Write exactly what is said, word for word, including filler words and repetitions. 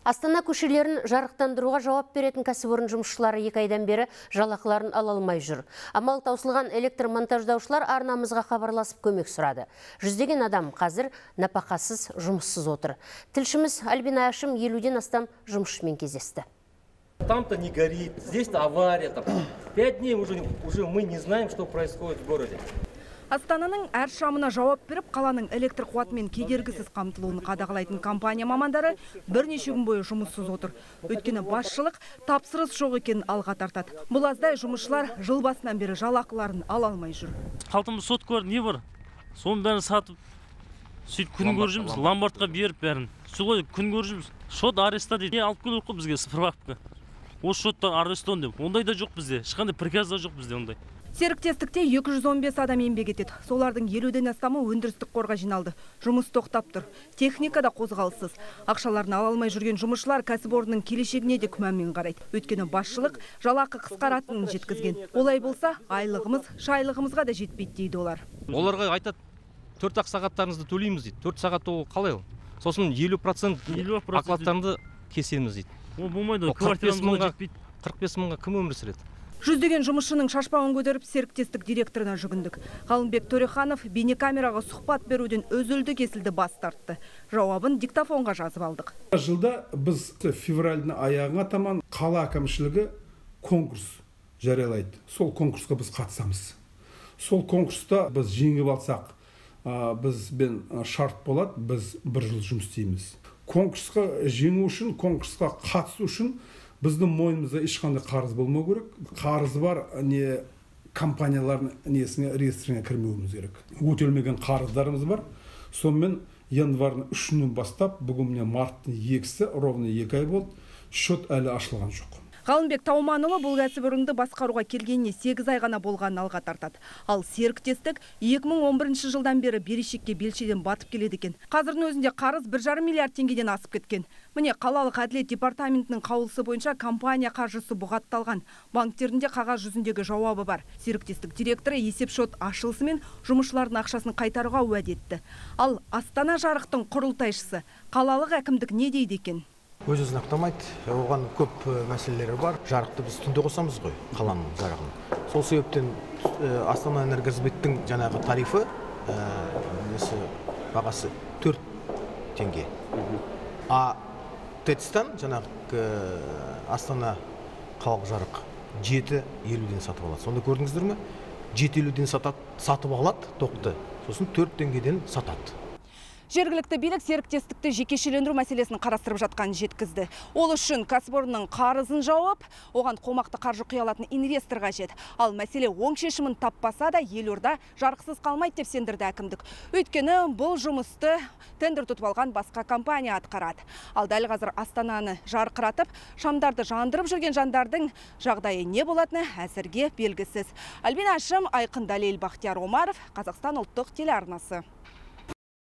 Астана көшелерін жарықтандыруға жауап беретін кәсіпорын жұмысшылары екі айдан бері жалақыларын ала алмай жүр. Амал таусылған электр монтаждаушылар арнамызға хабарласып көмек сұрады. Жүздеген адам қазір нәпақасыз, жұмыссыз отыр. Тілшіміз Альбина Ашым елуден астам жұмысшымен кездесті. Там-то не горит, здесь-то авария. Там. Пять дней уже, уже мы не знаем, что происходит в городе. Астананың әр шамына жауап беріп, қаланың электр қуатымен кедергісіз қамтылуын қадағалайтын компания мамандары бірнеше күн бойы жұмыссыз отыр. Өйткені басшылық тапсырыс жоқ екенін алға тартады. Бұл аздай жұмысшылар жыл басынан бері жалақыларын ала алмай жүр. Қалтымыз сот көр, не бар? Соның бәрін сатып, сөйтіп күн көріп жүрміз, ломбардқа беріп бәрін. Солай күн көріп жүрміз. Шот ареста дейді. Не алып келу қой бізге сыпырбапты. Осы шотта арестон деп. Ондай да жоқ бізде. Ешқандай приказ да жоқ бізде ондай. Серіктестікте екі жүз он бес адам еңбек етеді. Солардың елуден астамы өндірістік қорға жиналды. Жұмыс тоқтап тұр. Техника да қозғалыссыз. Ақшаларын ала алмай жүрген жұмысшылар кәсіпорынның келешегіне де күмәнмен қарайды. Өйткені басшылық жалақы қысқаратынын жеткізген. Олай болса, айлығымыз, шайлығымызға да жетпейді дейді олар. Оларға айтады, төрт ақ сағаттарыңызды төлейміз дейді. төрт сағат ол қалай ол? Сосын елу процент ақылаттарыңды кесеміз дейді. Ол болмайды, квартирамызға жетпейді. қырық бес мыңға кім өмір сүреді? Жүздеген жұмысшының шашпауын көтеріп серіктестік директорына жүгіндік. Ғалымбек Төреханов бейнекамераға сұхбат беруден өзілді кесілді бас тартты. Жауабын диктофонға жазып алдық. Жылда біз февральдың аяғына таман қала әкімшілігі конкурс жариялайды. Сол конкурсқа біз қатысамыз. Сол конкурста біз жеңіп алсақ, бізбен шарт болады, біз бір жыл жұмыс істейміз. Конкурсқа жеңу үшін, конкурсқа қатысу үшін біздің мойнымызда ешқандай қарыз болмау керек. Қарызы бар не компаниялардың несіне реестріне кірмеуіміз керек. Өтелмеген қарыздарымыз бар. Сонымен январдың үшінен бастап, бүгін міне марттың екісі, ровно екі ай болды, шот әлі ашылған жоқ. Ғалымбек Тауманұлы бұл кәсіпорынды басқаруға келгеніне сегіз ай ғана болғанын алға тартады. Ал серіктестік екі мың он бірінші жылдан бері берешекке белшеден батып келеді екен. Қазірдің өзінде қарыз бір жарым миллиард теңгеден асып кеткен. Міне қалалық әділет департаментінің қаулысы бойынша компания қаржысы бұғатталған. Банктерінде қағаз жүзіндегі жауабы бар. Серіктестік директоры есеп-шот ашылысымен жұмысшылардың ақшасын қайтаруға уәде етті. Ал Астана жарықтың құрылтайшысы қалалық әкімдік не дейді екен? Өз-өзін ақтамайды, оған көп мәселелері бар. Жарықты біз түнде қосамыз ғой, қаланың жарығын. Сол себептен Астана Энергосбыттың жаңағы тарифі, бағасы төрт теңге. А ТЭЦ-тан жаңағы Астана қалалық жарық жеті елуден сатып алады. Сонда көрдіңіздер ме? жеті елуден сатып алады тоқты, сосын төрт теңгеден сатады. Жергілікті билік серіктестікті жекешелендіру мәселесін қарастырып жатқанын жеткізді. Ол үшін кәсіпорынның қарызын жауып, оған қомақты қаржы құя алатын инвестор қажет. Ал мәселе оң шешімін таппаса да елорда жарықсыз қалмайды деп сендірді әкімдік. Өйткені бұл жұмысты тендер тұтып алған басқа компания атқарады. Ал дәл қазір Астананы жарқыратып, шамдарды жандырып жүрген жандардың жағдайы не болатыны әзірге белгісіз. Альбина Ашым, Айқын Далел, Бахтияр Омаров, Қазақстан ұлттық телеарнасы.